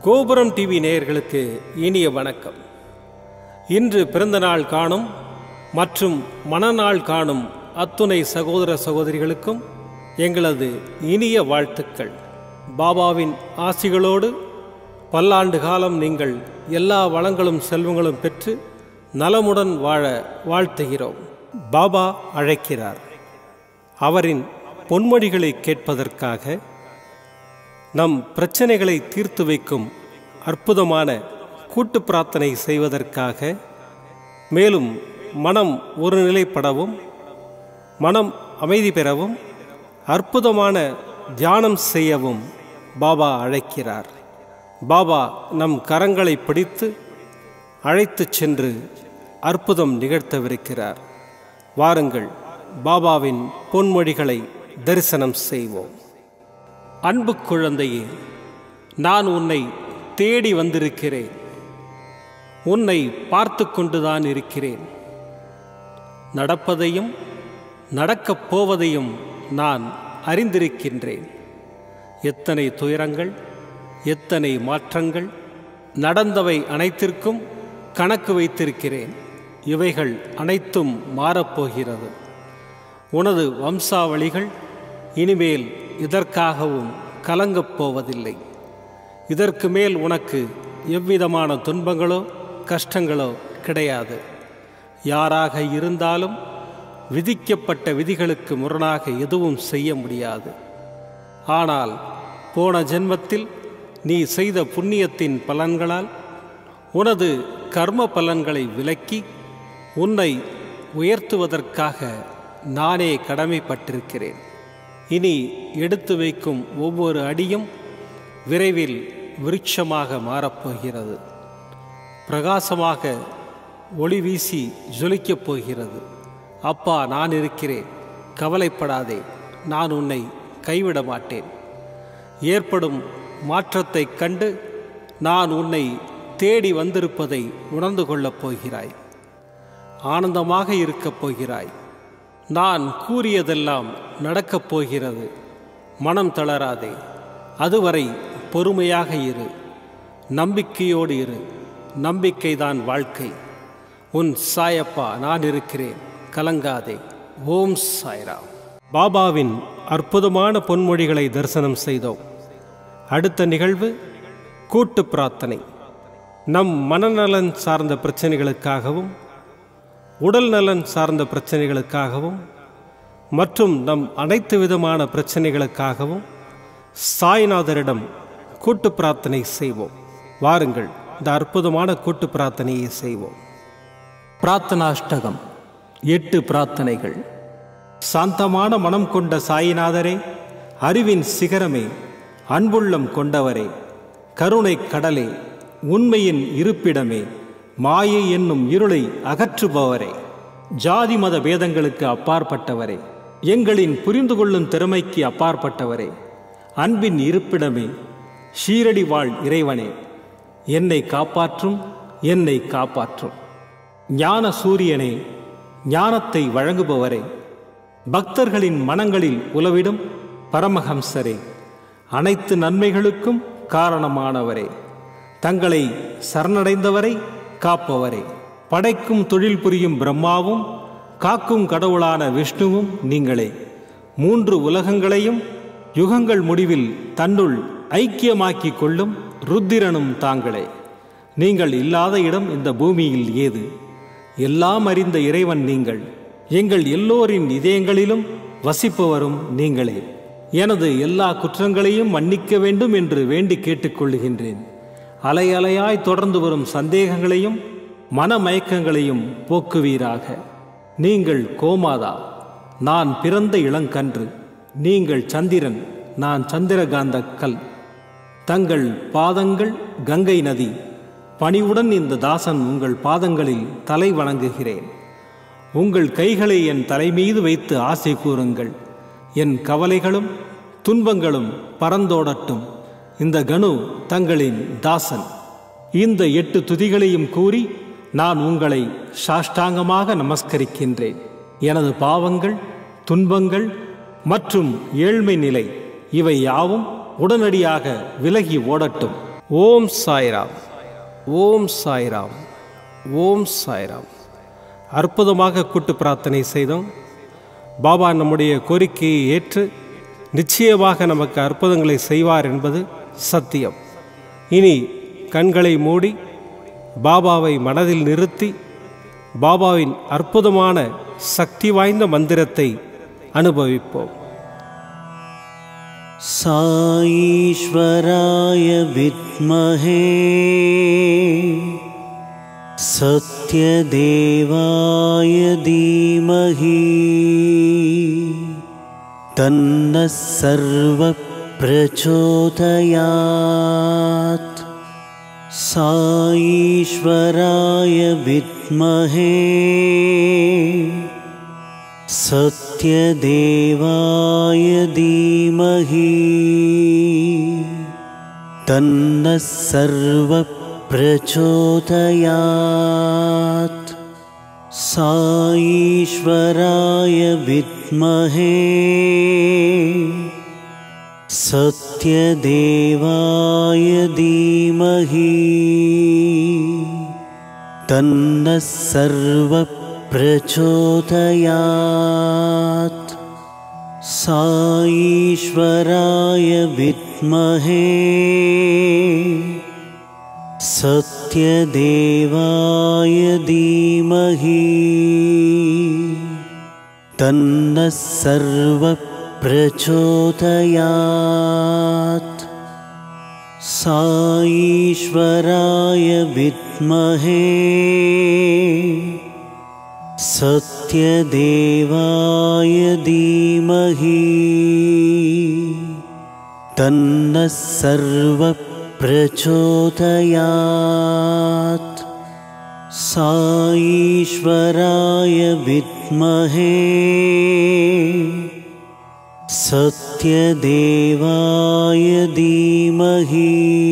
கோபுரம் டிவி நேயர்களுக்கு இனிய வணக்கம். இன்று பிறந்தநாள் காணும் மற்றும் மணநாள் காணும் அத்துணை சகோதர சகோதரிகளுக்கும் எங்களது இனிய வாழ்த்துக்கள். பாபாவின் ஆசிகளோடு பல்லாண்டு காலம் நீங்கள் எல்லா வளங்களும் செல்வங்களும் பெற்று நலமுடன் வாழ வாழ்த்துகிறோம். பாபா அழைக்கிறார். அவரின் பொன்மொழிகளை கேட்பதற்காக, நம் பிரச்சனைகளை தீர்த்து வைக்கும் அற்புதமான கூட்டு பிரார்த்தனை செய்வதற்காக, மேலும் மனம் ஒருநிலைப்படவும் மனம் அமைதி பெறவும் அற்புதமான தியானம் செய்யவும் பாபா அழைக்கிறார். பாபா நம் கரங்களை பிடித்து அழைத்து சென்று அற்புதம் நிகழ்த்தவிருக்கிறார். வாருங்கள், பாபாவின் பொன்மொழிகளை தரிசனம் செய்வோம். அன்பு குழந்தையே, நான் உன்னை தேடி வந்திருக்கிறேன். உன்னை பார்த்து கொண்டுதான் இருக்கிறேன். நடப்பதையும் நடக்கப் போவதையும் நான் அறிந்திருக்கின்றேன். எத்தனை துயரங்கள், எத்தனை மாற்றங்கள், நடந்தவை அனைத்திற்கும் கணக்கு வைத்திருக்கிறேன். இவைகள் அனைத்தும் மாறப்போகிறது. உனது வம்சாவளிகள் இனிமேல் இதற்காகவும் கலங்கப் போவதில்லை. இதற்கு மேல் உனக்கு எவ்விதமான துன்பங்களோ கஷ்டங்களோ கிடையாது. யாராக இருந்தாலும் விதிக்கப்பட்ட விதிகளுக்கு முரணாக எதுவும் செய்ய முடியாது. ஆனால் போன ஜென்மத்தில் நீ செய்த புண்ணியத்தின் பலன்களால் உனது கர்ம பலன்களை விலக்கி உன்னை உயர்த்துவதற்காக நானே கடமைப்பட்டிருக்கிறேன். இனி எடுத்து வைக்கும் ஒவ்வொரு அடியும் விரைவில் விருட்சமாக மாறப்போகிறது. பிரகாசமாக ஒளி வீசி ஜொலிக்கப் போகிறது. அப்பா, நான் இருக்கிறேன், கவலைப்படாதே, நான் உன்னை கைவிட மாட்டேன். ஏற்படும் மாற்றத்தை கண்டு நான் உன்னை தேடி வந்திருப்பதை உணர்ந்து கொள்ளப் போகிறாய். ஆனந்தமாக இருக்கப் போகிறாய். நான் கூறியதெல்லாம் நடக்கப் போகிறது. மனம் தளராதே. அதுவரை பொறுமையாக இரு. நம்பிக்கையோடு இரு. நம்பிக்கைதான் வாழ்க்கை. உன் சாயப்பா நான் இருக்கிறேன், கலங்காதே. ஓம் சாய்ராம். பாபாவின் அற்புதமான பொன்மொழிகளை தரிசனம் செய்தோம். அடுத்த நிகழ்வு கூட்டு பிரார்த்தனை. நம் மனநலன் சார்ந்த பிரச்சனைகளுக்காகவும், உடல் நலன் சார்ந்த பிரச்சனைகளுக்காகவும் மற்றும் நம் அனைத்து விதமான பிரச்சனைகளுக்காகவும் சாய்நாதரிடம் கூட்டு பிரார்த்தனை செய்வோம். வாருங்கள், இந்த அற்புதமான கூட்டு பிரார்த்தனையை செய்வோம். பிரார்த்தனாஷ்டகம். 8 பிரார்த்தனைகள். சாந்தமான மனம் கொண்ட சாயிநாதரே, அறிவின் சிகரமே, அன்புள்ளம் கொண்டவரே, கருணை கடலே, உண்மையின் இருப்பிடமே, மாயை என்னும் இருளை அகற்றுபவரே, ஜாதி மத பேதங்களுக்கு அப்பாற்பட்டவரே, எங்களின் புரிந்து கொள்ளும் திறமைக்கு அப்பாற்பட்டவரே, அன்பின் இருப்பிடமே, ஷீரடி வாழ் இறைவனே, என்னை காப்பாற்றும், என்னை காப்பாற்றும். ஞான சூரியனே, ஞானத்தை வழங்குபவரே, பக்தர்களின் மனங்களில் உலவிடும் பரமஹம்சரே, அனைத்து நன்மைகளுக்கும் காரணமானவரே, தங்களை சரணடைந்தவரை காப்பவரே, படைக்கும் தொழில் புரியும் பிரம்மாவும் காக்கும் கடவுளான விஷ்ணுவும் நீங்களே. 3 உலகங்களையும் யுகங்கள் முடிவில் தன்னுள் ஐக்கியமாக்கிக் கொள்ளும் ருத்திரனும் தாங்களே. நீங்கள் இல்லாத இடம் இந்த பூமியில் ஏது? எல்லாம் அறிந்த இறைவன் நீங்கள். எங்கள் எல்லோரின் இதயங்களிலும் வசிப்பவரும் நீங்களே. எனது எல்லா குற்றங்களையும் மன்னிக்க வேண்டும் என்று வேண்டி கேட்டுக்கொள்ளுகின்றேன். அலை அலையாய் தொடர்ந்து வரும் சந்தேகங்களையும் மனமயக்கங்களையும் போக்குவீராக. நீங்கள் கோமாதா, நான் பிறந்த இளங்கன்று. நீங்கள் சந்திரன், நான் சந்திரகாந்த கல். தங்கள் பாதங்கள் கங்கை நதி. பணிவுடன் இந்த தாசன் உங்கள் பாதங்களில் தலை வணங்குகிறேன். உங்கள் கைகளை என் தலைமீது வைத்து ஆசை கூறுங்கள். என் கவலைகளும் துன்பங்களும் பறந்தோடட்டும். இந்த கணு தங்களின் தாசன். இந்த 8 துதிகளையும் கூறி நான் உங்களை சாஷ்டாங்கமாக நமஸ்கரிக்கின்றேன். எனது பாவங்கள், துன்பங்கள் மற்றும் ஏழ்மை நிலை இவை யாவும் உடனடியாக விலகி ஓடட்டும். ஓம் சாய்ராம், ஓம் சாய்ராம், ஓம் சாய்ராம். அற்புதமாக கூட்டு பிரார்த்தனை செய்தோம். பாபா நம்முடைய கோரிக்கையை ஏற்று நிச்சயமாக நமக்கு அற்புதங்களை செய்வார் என்பது சத்தியம். இனி கண்களை மூடி பாபாவை மனதில் நிறுத்தி பாபாவின் அற்புதமான சக்தி வாய்ந்த மந்திரத்தை அனுபவிப்போம். சாயீஸ்வராய வித்மஹே சத்யதேவாய தீமஹி தன்னः சர்வ பிரச்சோதயாத். சாயீஸ்வராய வித்மஹே சத்யதேவாய தீமஹி தன்னः சர்வ பிரச்சோதயாத். சாயீஸ்வராய வித்மஹே சத்யதேவாய தீமஹி தன்னः சர்வ பிரச்சோதயாத். சாயீஸ்வராய வித்மஹே சத்யதேவாய தீமஹி தன்னः சர்வ பிரச்சோதயாத். சாயீஸ்வராய வித்மஹே சத்யதேவாய தீமஹி தன்னः சர்வ பிரச்சோதயாத். சாயீஸ்வராய வித்மஹே சத்யதேவாய தீமஹி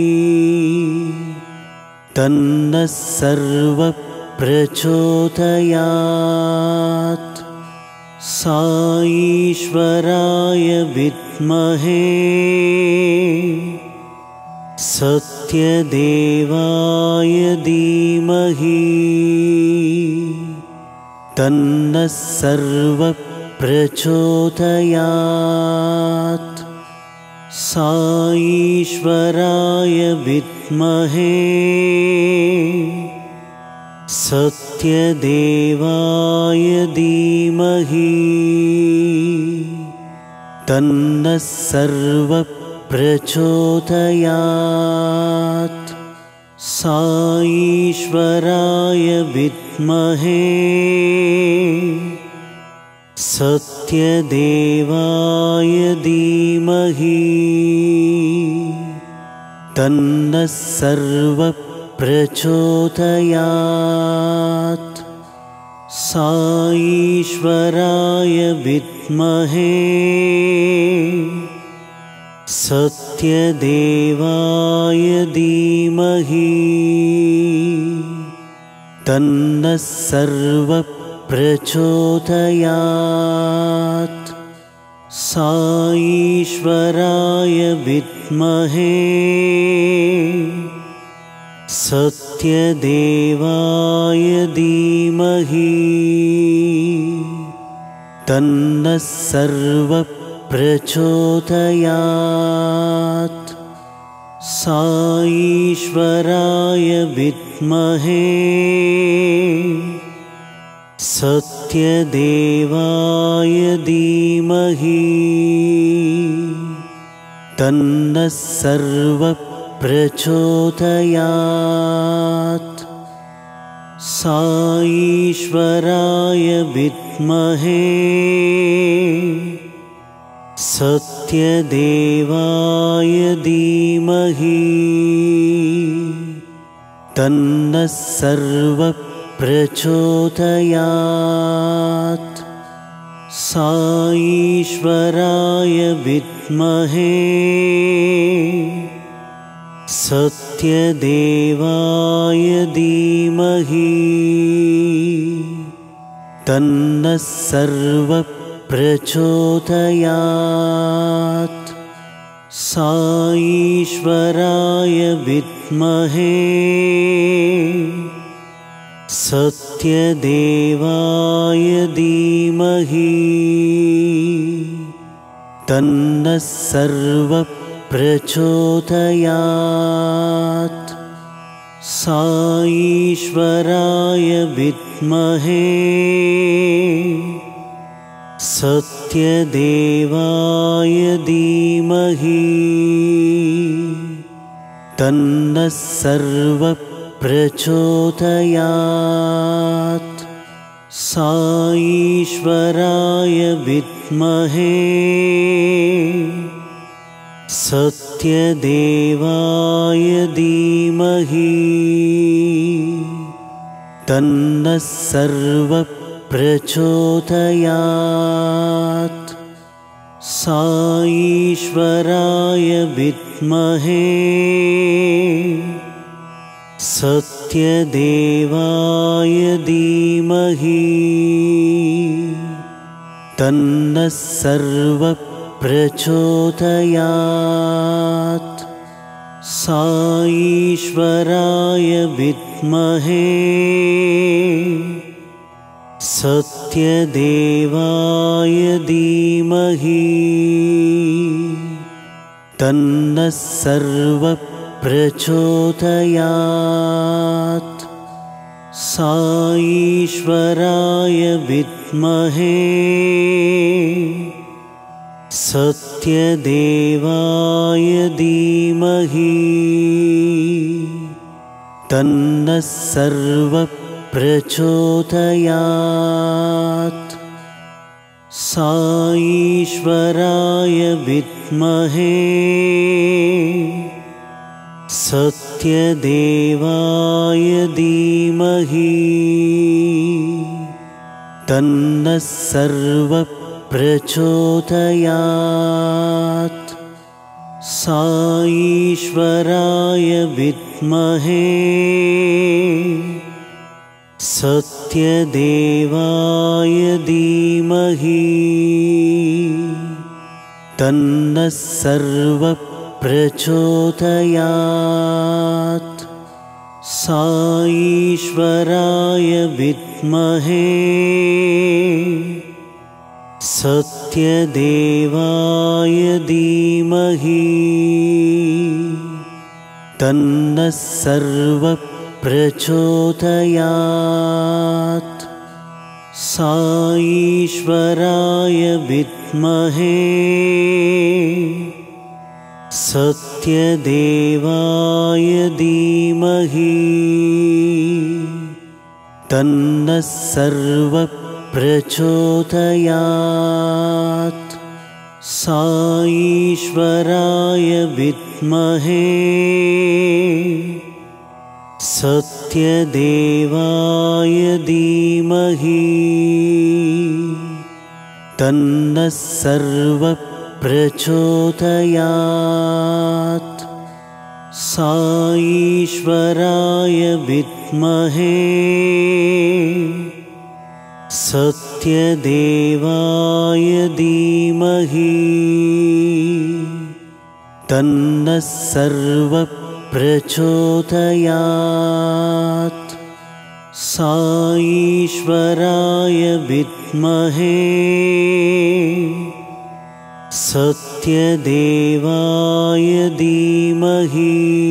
தன்னः சர்வ பிரச்சோதயாத். சாயீஸ்வராய வித்மஹே சத்யதேவாய தீமஹி தன்னः சர்வ பிரச்சோதயாத். சாயீஸ்வராய வித்மஹே சத்யதேவாய தீமஹி தன்னः சர்வ பிரச்சோதயாத். சாயீஸ்வராய வித்மஹே சத்யதேவாய தீமஹி தன்னः சர்வ பிரச்சோதயாத். சாயீஸ்வராய வித்மஹே சத்யதேவாய தீமஹி தன்னः சர்வ பிரச்சோதயாத். சாயீஸ்வராய வித்மஹே சத்யதேவாய தீமஹி தன்னः சர்வ பிரச்சோதயாத். சாயீஸ்வராய வித்மஹே சத்யதேவாய தீமஹி தன்னः சர்வ பிரச்சோதயாத். சாயீஸ்வராய வித்மஹே சத்யதேவாய தீமஹி தன்னः சர்வ பிரச்சோதயாத். சாயீஸ்வராய வித்மஹே சத்யதேவாய தீமஹி தன்னः சர்வ பிரச்சோதயாத். साईश्वराय विद्महे सत्यदेवाय धीमहि तन्नः सर्वः प्रचोदयात्। साईश्वराय विद्महे सत्यदेवाय धीमहि तन्नः सर्वः प्रचोदयात्। साईश्वराय विद्महे सत्यदेवाय धीमहि तन्नः सर्वः प्रचोदयात्। साईश्वराय विद्महे सत्यदेवाय धीमहि तन्नः सर्वः प्रचोदयात्। साईश्वराय विद्महे सत्यदेवाय धीमहि तन्नः सर्वः प्रचोदयात्। साईश्वराय विद्महे सत्यदेवाय धीमहि तन्नः सर्वः प्रचोदयात्। साईश्वराय विद्महे सत्यदेवाय धीमहि तन्नः सर्वः प्रचोदयात्। साईश्वराय विद्महे सत्यदेवाय धीमहि तन्नः सर्वः प्रचोदयात्। साईश्वराय विद्महे सत्यदेवाय धीमहि तन्नः सर्वः प्रचोदयात्। साईश्वराय विद्महे सत्यदेवाय धीमहि तन्नः सर्वः प्रचोदयात्। साईश्वराय विद्महे सत्यदेवाय धीमहि तन्नः सर्वः प्रचोदयात्। साईश्वराय विद्महे सत्यदेवाय धीमहि तन्नः सर्वः प्रचोदयात्। साईश्वराय विद्महे सत्यदेवाय धीमहि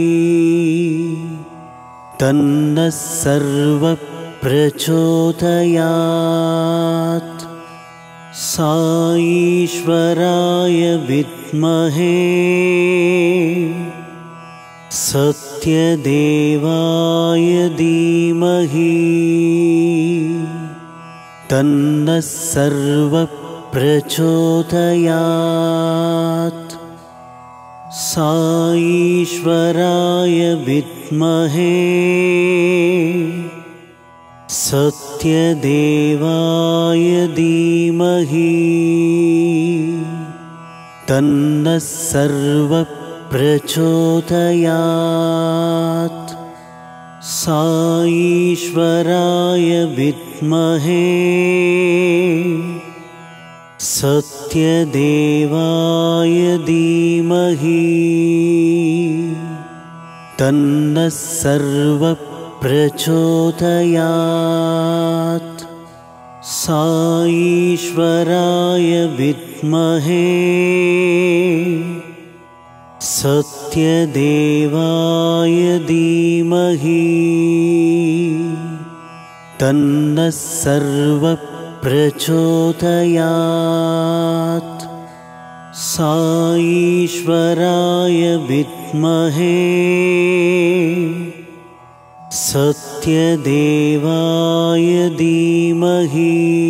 तन्नः सर्वः प्रचोदयात्। साईश्वराय विद्महे सत्यदेवाय धीमहि तन्नः सर्वः प्रचोदयात्। साईश्वराय विद्महे सत्यदेवाय धीमहि तन्नः सर्वः प्रचोदयात्। साईश्वराय विद्महे सत्यदेवाय धीमहि तन्नः सर्वः प्रचोदयात् साईश्वराय विद्महे सत्यदेवाय धीमहि तन्नः सर्वः प्रचोदयात् साईश्वराय विद्महे सत्यदेवाय धीमहि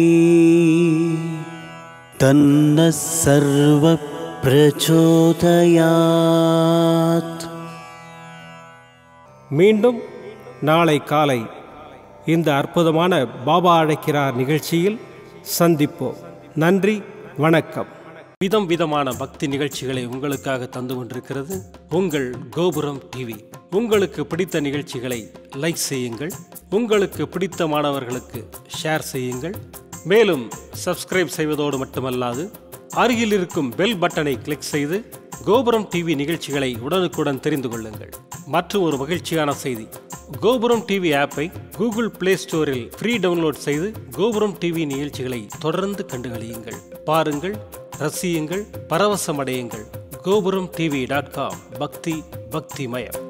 तन्नः सर्वः प्रचोदयात्. மீண்டும் நாளை காலை இந்த அற்புதமான பாபா அழைக்கிறார் நிகழ்ச்சியில் சந்திப்போம். நன்றி, வணக்கம். விதம் விதமான பக்தி நிகழ்ச்சிகளை உங்களுக்காக தந்து கொண்டிருக்கிறது உங்கள் கோபுரம் டிவி. உங்களுக்கு பிடித்த நிகழ்ச்சிகளை லைக் செய்யுங்கள், உங்களுக்கு பிடித்த மாணவர்களுக்கு ஷேர் செய்யுங்கள். மேலும் சப்ஸ்கிரைப் செய்வதோடு மட்டுமல்லாது அருகில் இருக்கும் பெல் பட்டனை கிளிக் செய்து கோபுரம் டிவி நிகழ்ச்சிகளை உடனுக்குடன் தெரிந்து கொள்ளுங்கள். மற்றும் ஒரு மகிழ்ச்சியான செய்தி, கோபுரம் டிவி ஆப்பை கூகுள் பிளே ஸ்டோரில் ஃப்ரீ டவுன்லோட் செய்து கோபுரம் டிவி நிகழ்ச்சிகளை தொடர்ந்து கண்டுகளியுங்கள், பாருங்கள், ரசியுங்கள், பரவசமடையுங்கள். gopuramtv.com பக்தி பக்திமயம்.